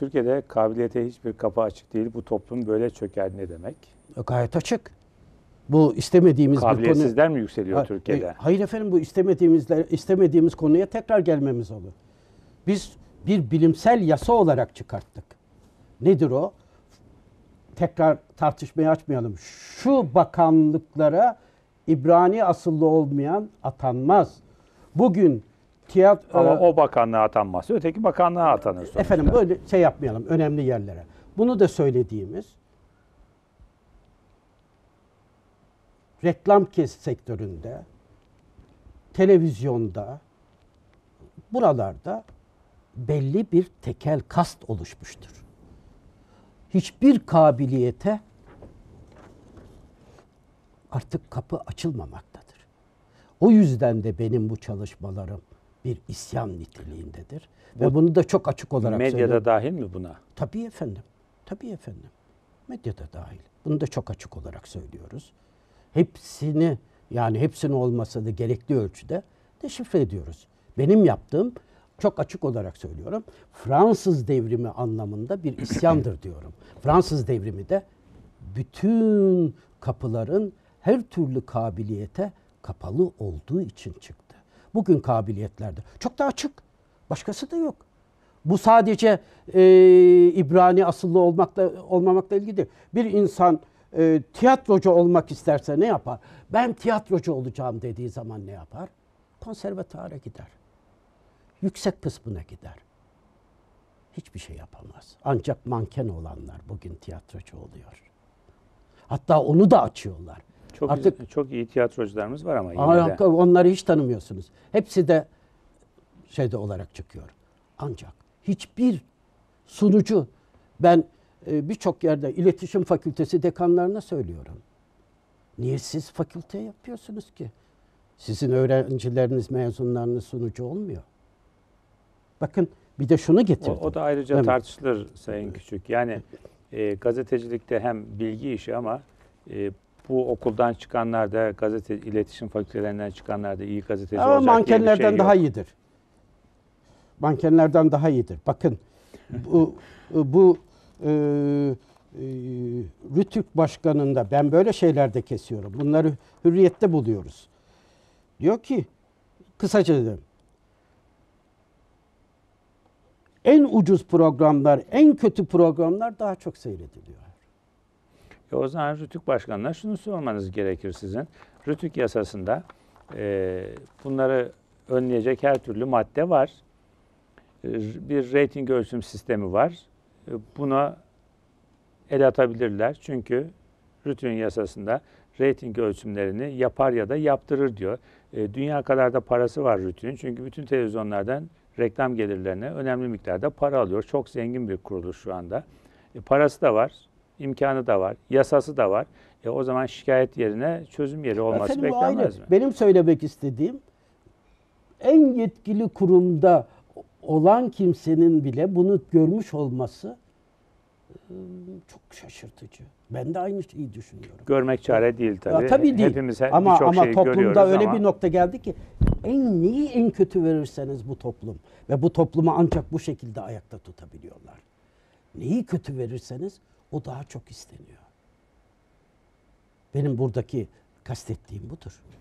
Türkiye'de kabiliyete hiçbir kapı açık değil. Bu toplum böyle çöker ne demek? Gayet açık. Bu istemediğimiz bir konu. Kabiliyetsizler mi yükseliyor Türkiye'de? Hayır efendim, bu istemediğimiz konuya tekrar gelmemiz olur. Biz bir bilimsel yasa olarak çıkarttık. Nedir o? Tekrar tartışmayı açmayalım. Şu bakanlıklara İbrani asıllı olmayan atanmaz. Bugün Ama o bakanlığa atanmazsa öteki bakanlığa atanır sonuçta. Efendim böyle şey yapmayalım önemli yerlere. Bunu da söylediğimiz reklam sektöründe, televizyonda, buralarda belli bir tekel kast oluşmuştur. Hiçbir kabiliyete artık kapı açılmamaktadır. O yüzden de benim bu çalışmalarım bir isyan niteliğindedir. Ve bunu da çok açık olarak söylüyorum. Medyada dahil mi buna? Tabii efendim. Tabii efendim. Medyada dahil. Bunu da çok açık olarak söylüyoruz. Hepsini, yani hepsini olmasa da gerekli ölçüde deşifre ediyoruz. Benim yaptığım, çok açık olarak söylüyorum, Fransız devrimi anlamında bir isyandır diyorum. Fransız devrimi de bütün kapıların her türlü kabiliyete kapalı olduğu için çıktı. Bugün kabiliyetlerde çok da açık. Başkası da yok. Bu sadece İbrani asıllı olmamakla ilgili değil. Bir insan tiyatrocu olmak isterse ne yapar? Ben tiyatrocu olacağım dediği zaman ne yapar? Konservatuara gider. Yüksek kısmına gider. Hiçbir şey yapamaz. Ancak manken olanlar bugün tiyatrocu oluyor. Hatta onu da açıyorlar. Çok iyi tiyatrocularımız var ama yine de. Onları hiç tanımıyorsunuz. Hepsi de şeyde olarak çıkıyor. Ancak hiçbir sunucu, ben birçok yerde iletişim fakültesi dekanlarına söylüyorum. Niye siz fakülte yapıyorsunuz ki? Sizin öğrencileriniz, mezunlarınız sunucu olmuyor. Bakın bir de şunu getirdim. O da ayrıca tartışılır Sayın Küçük. Yani gazetecilikte hem bilgi işi ama bu okuldan çıkanlar da iletişim fakültelerinden çıkanlar da iyi gazeteci ama olacak diye bir şey mankenlerden yok. daha iyidir. Mankenlerden daha iyidir. Bakın bu Rütük Başkanı'nda ben böyle şeylerde kesiyorum. Bunları Hürriyet'te buluyoruz. Diyor ki, kısaca dedim, en ucuz programlar, en kötü programlar daha çok seyrediliyor. O zaman Rütük Başkanı'na şunu sormanız gerekir sizin. Rütük yasasında bunları önleyecek her türlü madde var. Bir reyting ölçüm sistemi var. Buna el atabilirler. Çünkü Rütük'ün yasasında reyting ölçümlerini yapar ya da yaptırır diyor. Dünya kadar da parası var Rütük'ün. Çünkü bütün televizyonlardan reklam gelirlerine önemli miktarda para alıyor. Çok zengin bir kuruluş şu anda. Parası da var, imkanı da var, yasası da var. O zaman şikayet yerine çözüm yeri olması beklenmez mi? Benim söylemek istediğim, en yetkili kurumda olan kimsenin bile bunu görmüş olması çok şaşırtıcı. Ben de aynı şeyi düşünüyorum. Görmek çare değil tabii. Tabii değil. Hepimiz ama şeyi toplumda öyle ama bir nokta geldi ki neyi en kötü verirseniz bu toplum ve bu toplumu ancak bu şekilde ayakta tutabiliyorlar. Neyi kötü verirseniz o daha çok isteniyor. Benim buradaki kastettiğim budur.